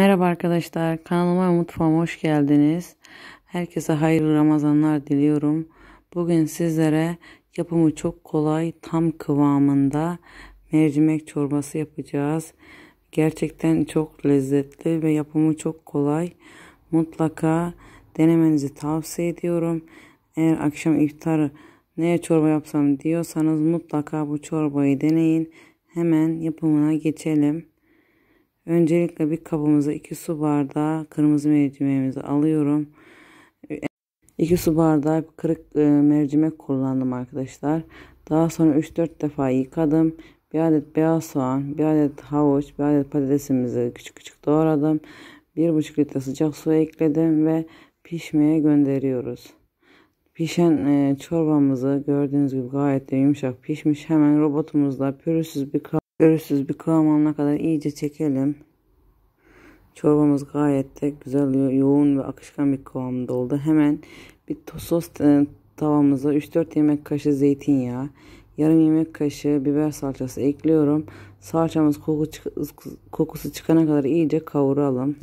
Merhaba arkadaşlar, kanalıma ve mutfağıma hoş geldiniz. Herkese hayırlı Ramazanlar diliyorum. Bugün sizlere yapımı çok kolay, tam kıvamında mercimek çorbası yapacağız. Gerçekten çok lezzetli ve yapımı çok kolay. Mutlaka denemenizi tavsiye ediyorum. Eğer akşam iftarı neye çorba yapsam diyorsanız mutlaka bu çorbayı deneyin. Hemen yapımına geçelim. Öncelikle bir kabımıza 2 su bardağı kırmızı mercimeğimizi alıyorum. 2 su bardağı kırık mercimek kullandım arkadaşlar. Daha sonra 3-4 defa yıkadım. Bir adet beyaz soğan, bir adet havuç, bir adet patatesimizi küçük küçük doğradım. 1,5 litre sıcak su ekledim ve pişmeye gönderiyoruz. Pişen çorbamızı gördüğünüz gibi gayet de yumuşak pişmiş. Hemen robotumuzla pürüzsüz bir kıvam alana kadar iyice çekelim. Çorbamız gayet de güzel, yoğun ve akışkan bir kıvamda oldu. Hemen bir sos tavamıza 3-4 yemek kaşığı zeytinyağı, yarım yemek kaşığı biber salçası ekliyorum. Salçamız kokusu çıkana kadar iyice kavuralım.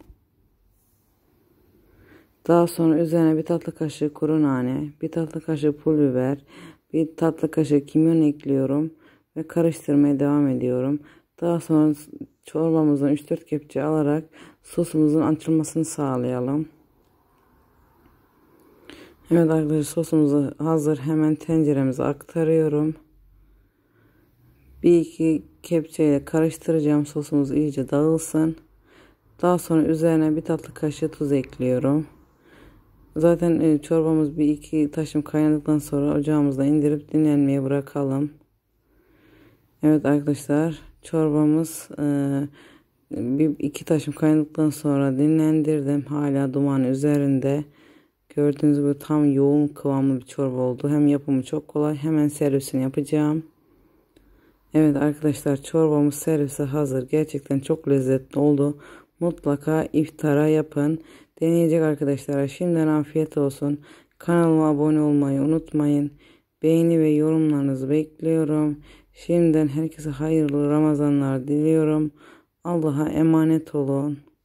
Daha sonra üzerine bir tatlı kaşığı kuru nane, bir tatlı kaşığı pul biber, bir tatlı kaşığı kimyon ekliyorum ve karıştırmaya devam ediyorum. Daha sonra çorbamızdan 3-4 kepçe alarak sosumuzun açılmasını sağlayalım. Evet arkadaşlar, sosumuz hazır. Hemen tenceremize aktarıyorum. 1-2 kepçeyle karıştıracağım, sosumuz iyice dağılsın. Daha sonra üzerine bir tatlı kaşığı tuz ekliyorum. Zaten çorbamız 1-2 taşım kaynadıktan sonra ocağımızda indirip dinlenmeye bırakalım. Evet arkadaşlar, çorbamız 1-2 taşım kaynadıktan sonra dinlendirdim. Hala duman üzerinde. Gördüğünüz gibi tam yoğun kıvamlı bir çorba oldu. Hem yapımı çok kolay. Hemen servisini yapacağım. Evet arkadaşlar, çorbamız servise hazır. Gerçekten çok lezzetli oldu. Mutlaka iftara yapın. Deneyecek arkadaşlara şimdiden afiyet olsun. Kanalıma abone olmayı unutmayın. Beğeni ve yorumlarınızı bekliyorum. Şimdiden herkese hayırlı Ramazanlar diliyorum. Allah'a emanet olun.